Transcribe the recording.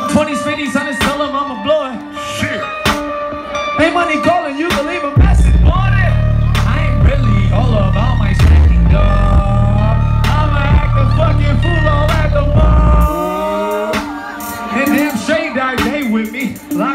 20s, 50s, honest, tell them I'm a blower. Shit. Hey, money calling, you can leave a message on it. I ain't really all about my stacking, dog. I'ma act a fucking fool all at the mall. And damn straight that day with me.